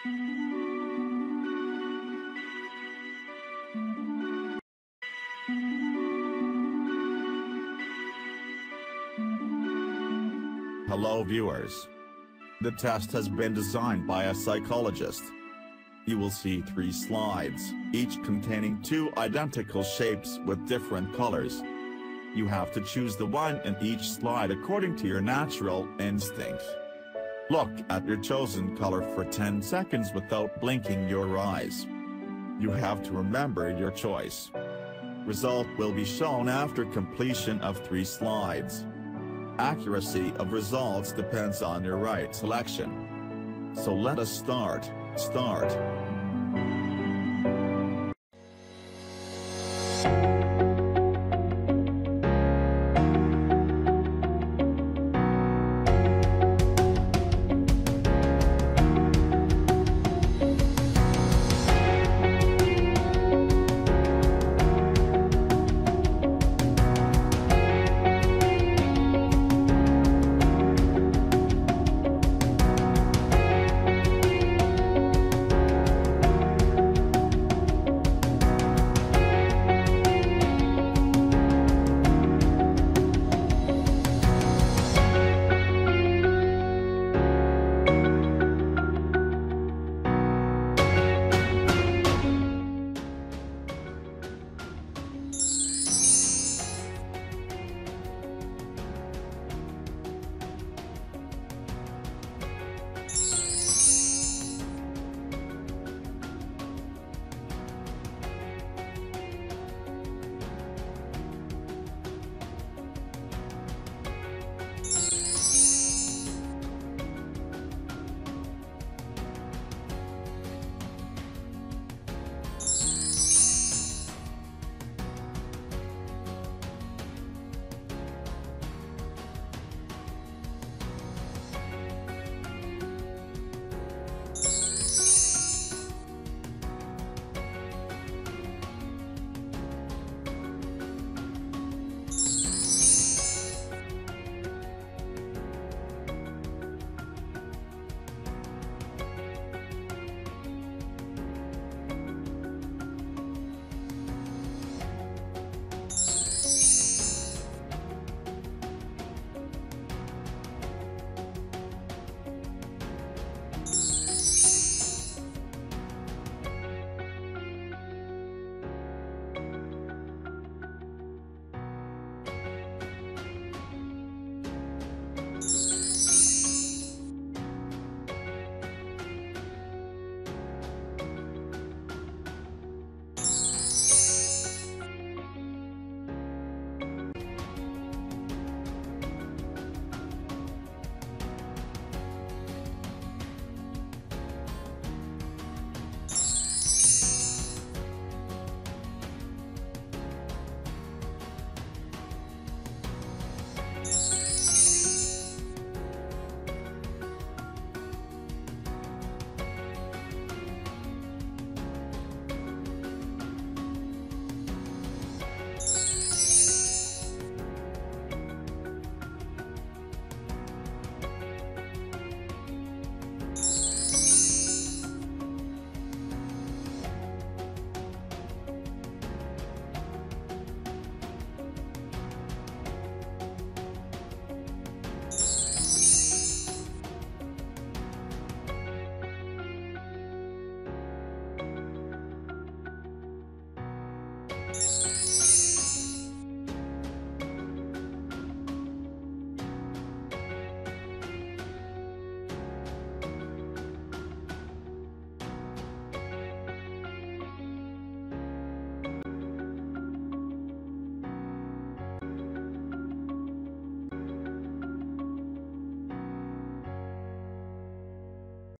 Hello viewers. The test has been designed by a psychologist. You will see 3 slides, each containing 2 identical shapes with different colors. You have to choose the one in each slide according to your natural instinct. Look at your chosen color for 10 seconds without blinking your eyes. You have to remember your choice. Result will be shown after completion of 3 slides. Accuracy of results depends on your right selection. So let us start.